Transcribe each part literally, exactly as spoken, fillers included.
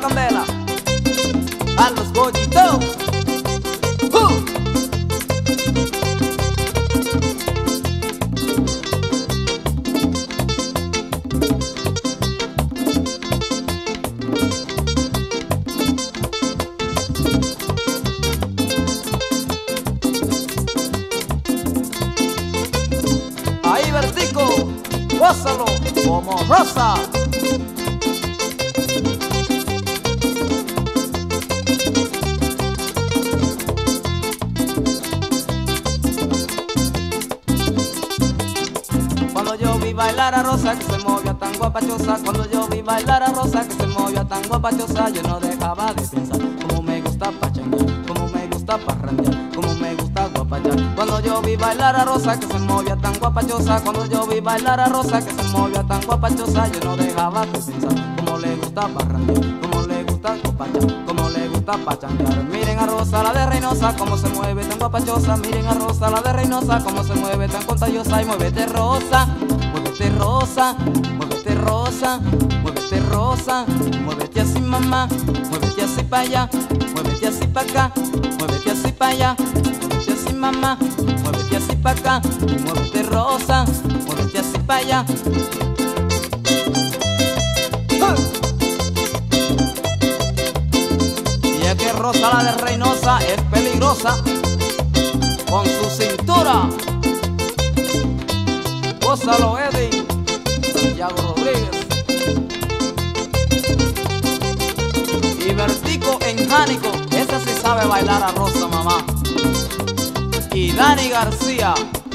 candela a los bollitos. ¡Uh! Ahí Vertico, gózalo como rosa. Cuando yo vi bailar a Rosa que se movía tan guapachosa, cuando yo vi bailar a Rosa que se movía tan guapachosa, yo no dejaba de pensar cómo me gusta pachanguear, cómo me gusta parrandear, cómo me gusta guapachar. Cuando yo vi bailar a Rosa que se movía tan guapachosa, cuando yo vi bailar a Rosa que se movía tan guapachosa, yo no dejaba de pensar cómo le gusta parrandear, cómo le gusta guapachar, cómo le gusta pachanguear. Miren a Rosa la de Reynosa cómo se mueve tan guapachosa, miren a Rosa la de Reynosa cómo se mueve tan contagiosa. Y muévete Rosa, muévete Rosa, muévete Rosa, muévete Rosa, muévete así mamá, muévete así pa' allá, muévete así pa' acá, muévete así pa' allá, muévete así mamá, muévete así pa' acá, muévete Rosa, muévete así pa' allá. Y es que Rosa la de Reynosa es peligrosa con su cintura. Gózalo Eddie, Santiago Rodríguez y Vertico en Jánico, ese sí sabe bailar a Rosa mamá. Y Dani García.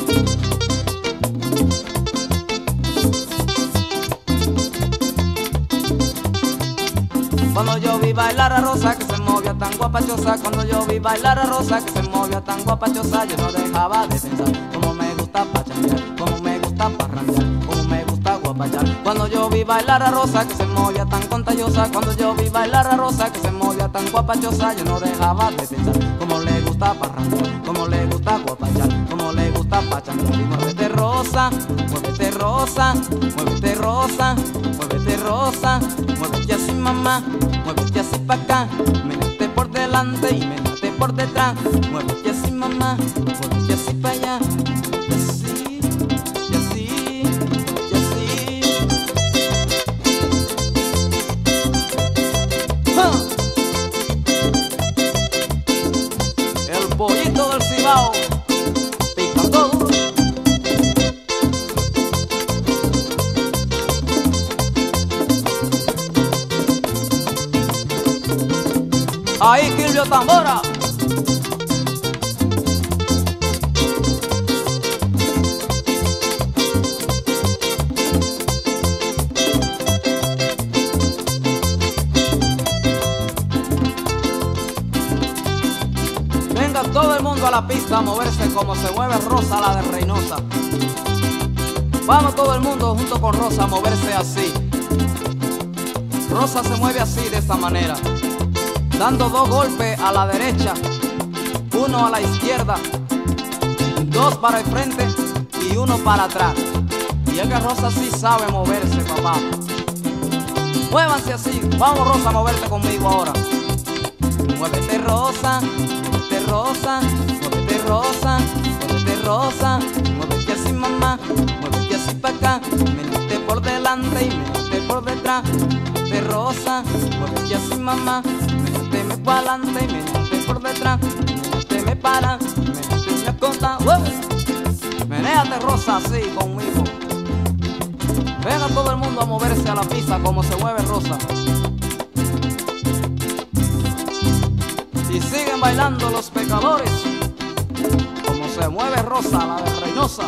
Cuando yo vi bailar a Rosa que se movía tan guapachosa, cuando yo vi bailar a Rosa que se movía tan guapachosa, yo no dejaba de pensar cómo me gusta pachanguear, cómo me gusta parrandear, cómo me gusta guapachar. Cuando yo vi bailar a Rosa que se movía tan contagiosa, cuando yo vi bailar a Rosa que se movía tan guapachosa, yo no dejaba de pensar cómo le gusta parrandear, cómo le gusta guapachar, cómo le gusta pachanguear. Y muévete Rosa, muévete Rosa, muévete Rosa, muévete Rosa, muévete así mamá, muévete así pa' acá, menete por delante y menete por detrás, muévete así mamá, muévete así pa' allá, y así, y así, y así. ¡Ja! El pollito del Cibao, picando duro. Ahí Quilvio Tambora. Venga todo el mundo a la pista a moverse como se mueve Rosa la de Reynosa. Vamos todo el mundo junto con Rosa a moverse así. Rosa se mueve así, de esta manera, dando dos golpes a la derecha, uno a la izquierda, dos para el frente y uno para atrás. Y es que Rosa sí sabe moverse, papá. Muévanse así, vamos Rosa a moverte conmigo ahora. Muévete Rosa, muévete Rosa, muévete Rosa, muévete Rosa, muévete así mamá, muévete así para acá, menete por delante y menete por detrás. Muévete Rosa, muévete así mamá, menete para adelante y menete por detrás, menete para, menete me conta, menéate Rosa así conmigo. Venga todo el mundo a moverse a la pista como se mueve Rosa. Y siguen bailando los pecadores como se mueve Rosa la de Reynosa.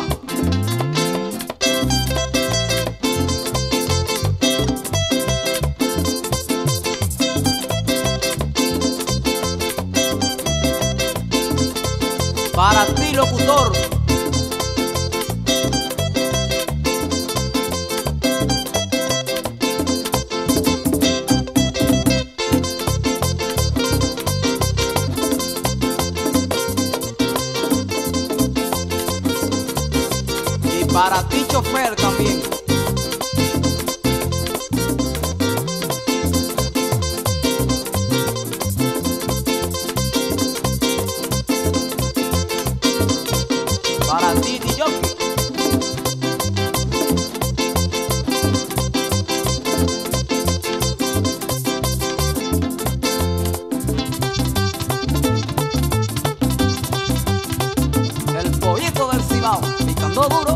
Para ti, locutor. Y para ti, chofer, también. duro